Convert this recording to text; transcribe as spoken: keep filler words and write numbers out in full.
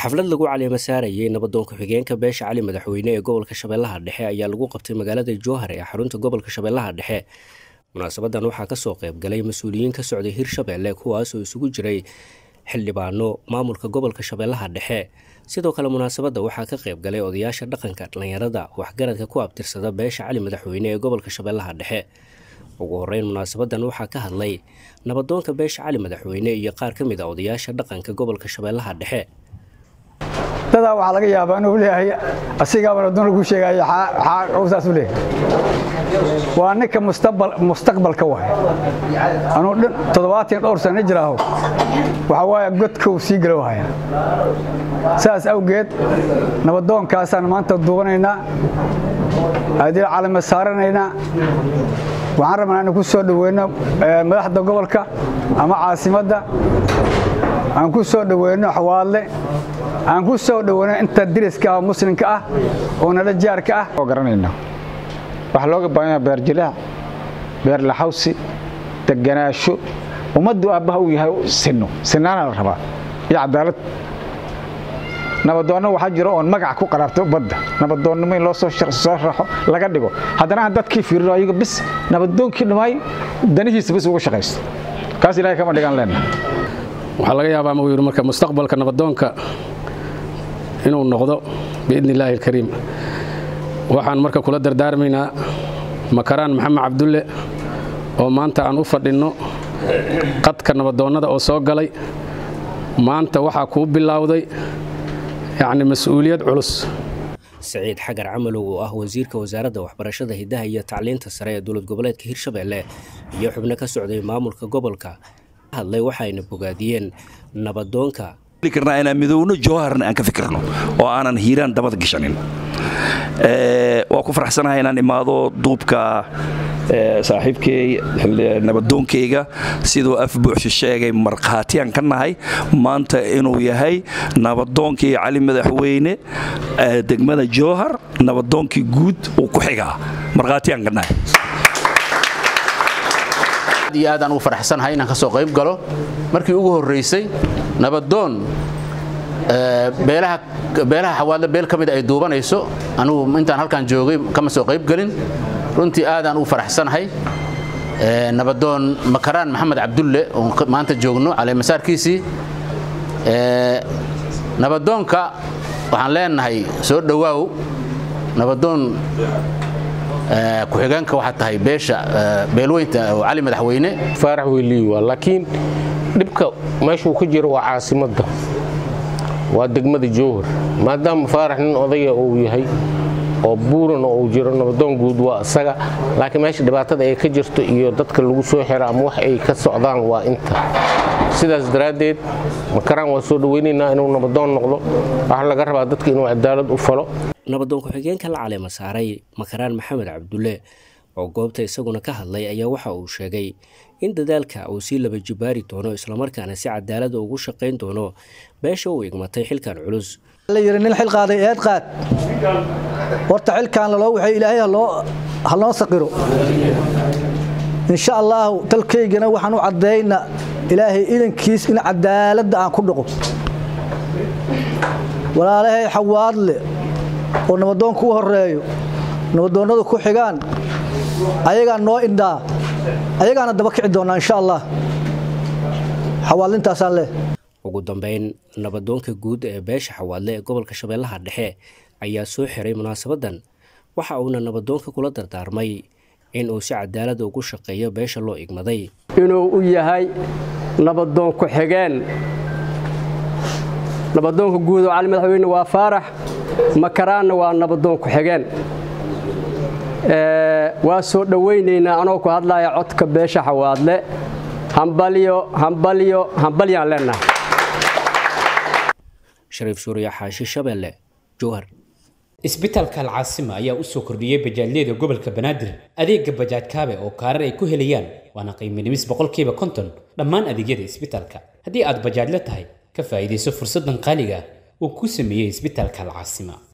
xaflad lagu caleema saarayay nabadoon ku-xigeenka beesha cali madaxweyne ee gobolka Shabeellaha Dhexe ayaa lagu qabtay magaalada Jowhar ee xarunta gobolka Shabeellaha Dhexe. Munaasabadan waxaa ka soo qayb galay mas'uuliyiin ka socday Hirshabeelle kuwaas oo isugu jiray xildhibaano maamulka gobolka Shabeellaha Dhexe. sidoo kale munaasabada waxaa ka qayb galay odayaasha dhaqanka dhalinyarada waxgaradka ku abtirsada beesha cali madaxweyne ee gobolka Shabeellaha Dhexe. ugu horeyn munaasabadan waxaa ka hadlay nabadoonka beesha cali madaxweyne iyo qaar ka mid ah odayaasha dhaqanka gobolka Shabeellaha Dhexe. dada waxa laga yaabaa inuu leeyahay asiga nabadoon lagu sheegay xaq awsaas u leeyahay waa ninka mustaqbal mustaqbalka waay anuu toddobaatan dhowr sano jiraaho waxa waaya godka uu sii galowaya saas awgeed nabadoonkaas aan maanta duubanayna adii calaamad saaranayna waxaan rabnaa inaan ku soo dhaweeyno madaxda gobolka ama caasimadda aan ku soo dhaweeyno xawaadle aan ku soo dhaweeyno inta diriska muslimka ah oo nala jaarka ah oo garanayna wax looga baahan yahay beer jilaa beer la xawsi deganaasho umadu abaha uu yahay sinno sinnaana la rabaa iyo cadaalad nabadoon waxa jiro oo magac ku qararto badda nabadoonnimo in loo soo sharaxo laga dhigo haddana dadkii fiirino ayaga bis nabadoonkii dhimay danihiisa bis ugu shaqeysto kaas ilaahay kama dhigan leena waxa laga yaabaa ma wiiro marka mustaqbalka nabadoonka inuu noqdo biidnillaahi kariim waxaan marka kula dardaarmaynaa makaraan maxamed cabdulle oo maanta aan u fadhino qadka nabadoonnada oo soo galay maanta waxa ku bilowday يعني مسؤوليات علوس سعيد حجر عمله وهو وزير كوزارة وحبرشة هداها هي تعليم تسرية دولة قبلات كهير شبيلة يحبنا كسعودي مامور كقبلك هالله وحي نبوغاديين نبضونك فكرنا أنا مذونه جوهرنا أنك فكرنا وأنا هيران دبض قشانين أه وأكفر حسنا هنا نماذو دوبك أه صاحبك نبضون كيجا سيدو أفبوع الشيء مرقاتيان كنا هاي ما أنت إنه يهاي نبضون كي علي مدحوينه أه دقمنا جوهر نبضون كي جود وكحجا مرقاتيان كنا هاي دي آدان وفرحسن هاي نكسو قيب قالوا مركي أوجه الرئيسي نبضون beelaha beelaha xawaadle beel kamid ay duubanayso anu intaan halkan joogay kama soo qayb galin runtii aadan u faraxsanahay ee nabadoon makaraan maxamed cabdulle oo maanta joogno cali masaarkiisi ee nabadoonka waxaan leenahay soo dhawaaw nabadoon ee ku xigeenka waxa tahay beesha beelweynta oo cali madaxweyne faarax weelii waa laakiin dibka meeshuu ku jiro waa caasimadda waa degmada Jowhar maadaama faarax nin odaya uu yahay oo buuran oo jiro nabadoon guud waa asaga laakiin meesha dhibaatada ay ka jirto iyo dadka lagu soo xiro ama wax ay ka socdaan waa inta sidaas daraadeed makaraan waa soo dhaweynayna inuu nabadoon noqdo waxa laga rabaa dadka inuu cadaalad u falo nabadoon ku-xigeenka la caleema saaray makaraan maxamed cabdulle oo goobta isaguna ka hadlay ayaa waxa uu sheegay in dadaalka uu si laba jibaari doono isla markaana si cadaalad ugu shaqeyn doono beesha uu igmatay xilkan culus la yiri nin xil qaaday eed qaad horta xilkan loo waxay ilaahay loo haloo saqiro insha Allah talkeygana waxaan u cadeeyna ilaahay idankiis in cadaalad aan ku dhaqo walaalahay xawaadle oo nabadoon ku horeeyo nabadoonadu ku xigaan ayaga noo indaa ayagana daba kici doona insha Allah xawaalintaas alle ugu dambeyn nabadoonka guud ee beesha xawaadle ee gobolka Shabeellaha Dhexe ayaa soo xiray munaasabadan waxa uu nabadoonka kula dardaarmay in uu si cadaalad ugu shaqeeyo beesha loo igmaday inuu u yahay nabadoon ku xigeen nabadoonka guud oo cali madaxweyne waa faarax makaraanna waa nabadoon ku xigeen waa soo dhaweynayna anoo ku hadlaya codka beesha xawaadle hambalyo hambalyo hambalyaan leenahay shariif suuriya xaashi Shabeelle Jowhar isbitaalka Al-Caasima ayaa u soo kordhiyay bajaajyada gobolka Banaadir adeega bajaaj kaabe oo kaarar ay ku helayaan waana qiimo dhimis boqolkiiba konton dhammaan adeegyada isbitaalka haddii aad bajaaj la tahay ka faa'iideyso fursadan qaaliga oo ku sameeyay isbitaalka Al-Caasima.